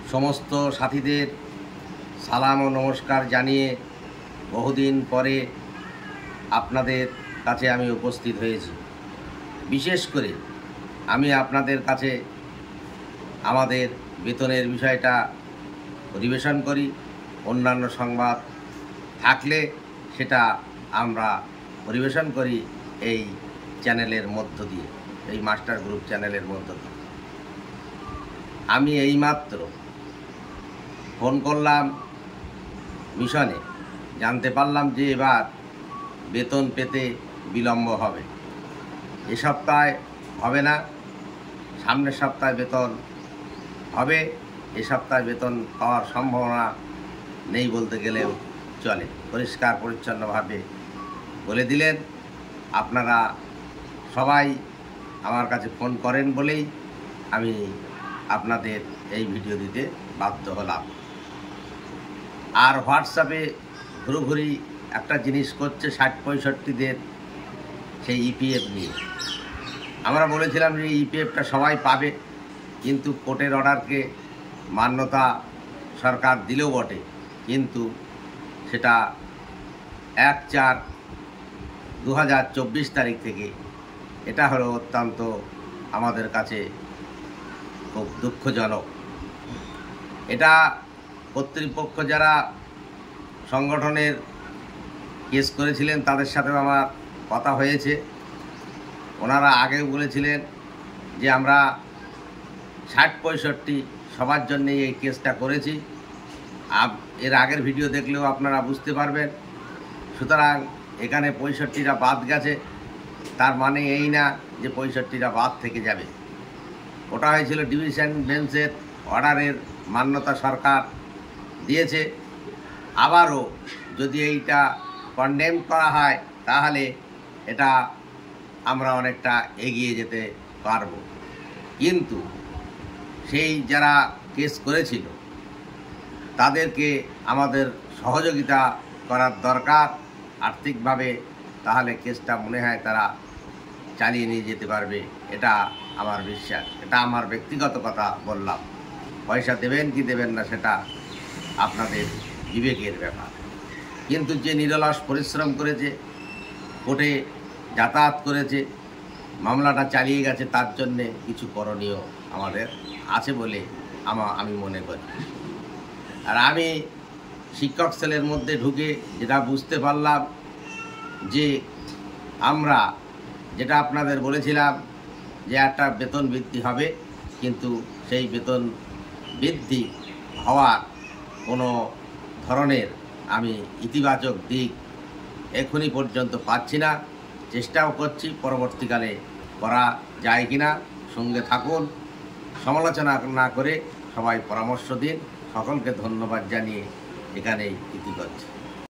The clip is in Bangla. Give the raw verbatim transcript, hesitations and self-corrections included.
সমস্ত সাথীদের সালাম ও নমস্কার জানিয়ে বহুদিন পরে আপনাদের কাছে আমি উপস্থিত হয়েছি। বিশেষ করে আমি আপনাদের কাছে আমাদের বেতনের বিষয়টা পরিবেশন করি। অন্যান্য সংবাদ থাকলে সেটা আমরা পরিবেশন করি এই চ্যানেলের মধ্য দিয়ে, এই মাস্টার গ্রুপ চ্যানেলের মধ্য দিয়ে। আমি এইমাত্র ফোন করলাম মিশনে, জানতে পারলাম যে এবার বেতন পেতে বিলম্ব হবে। এ সপ্তাহে হবে না, সামনের সপ্তাহে বেতন হবে। এ সপ্তাহে বেতন পাওয়ার সম্ভাবনা নেই বলতে গেলেও চলে। পরিষ্কার পরিচ্ছন্নভাবে বলে দিলেন। আপনারা সবাই আমার কাছে ফোন করেন বলেই আমি আপনাদের এই ভিডিও দিতে বাধ্য হলাম। আর হোয়াটসঅ্যাপে ঘুরোঘুরি একটা জিনিস করছে ষাট পঁয়ষট্টিদের, সেই ইপিএফ নিয়ে। আমরা বলেছিলাম যে ইপিএফটা সবাই পাবে, কিন্তু কোর্টের অর্ডারকে মান্যতা সরকার দিলেও বটে, কিন্তু সেটা এক চার দু হাজার চব্বিশ তারিখ থেকে। এটা হলো অত্যন্ত আমাদের কাছে খুব দুঃখজনক। এটা কর্তৃপক্ষ যারা সংগঠনের কেস করেছিলেন তাদের সাথেও আমার কথা হয়েছে। ওনারা আগেও বলেছিলেন যে আমরা ষাট পঁয়ষট্টি সবার জন্যে এই কেসটা করেছি। এর আগের ভিডিও দেখলেও আপনারা বুঝতে পারবেন। সুতরাং এখানে পঁয়ষট্টিটা বাদ গেছে, তার মানে এই না যে পঁয়ষট্টিটা বাদ থেকে যাবে। ওটা হয়েছিল ডিভিশন বেঞ্চের অর্ডারের মান্যতা সরকার দিয়েছে। আবারও যদি এইটা কন্ডেম করা হয় তাহলে এটা আমরা অনেকটা এগিয়ে যেতে পারব। কিন্তু সেই যারা কেস করেছিল তাদেরকে আমাদের সহযোগিতা করার দরকার আর্থিকভাবে, তাহলে কেসটা মনে হয় তারা চালিয়ে নিয়ে যেতে পারবে। এটা আমার বিশ্বাস। এটা আমার ব্যক্তিগত কথা বললাম। পয়সা দেবেন কি দেবেন না সেটা আপনাদের বিবেকের ব্যাপার। কিন্তু যে নিরলস পরিশ্রম করেছে, কোর্টে যাতায়াত করেছে, মামলাটা চালিয়ে গেছে, তার জন্যে কিছু করণীয় আমাদের আছে বলে আমা আমি মনে করি। আর আমি শিক্ষক সেলের মধ্যে ঢুকে যেটা বুঝতে পারলাম যে আমরা যেটা আপনাদের বলেছিলাম যে একটা বেতন বৃদ্ধি হবে, কিন্তু সেই বেতন বৃদ্ধি হওয়ার কোনো ধরনের আমি ইতিবাচক দিক এখনই পর্যন্ত পাচ্ছি না। চেষ্টাও করছি পরবর্তীকালে করা যায় কিনা। সঙ্গে থাকুন, সমালোচনা না করে সবাই পরামর্শ দিন। সকলকে ধন্যবাদ জানিয়ে এখানেই ইতি করছি।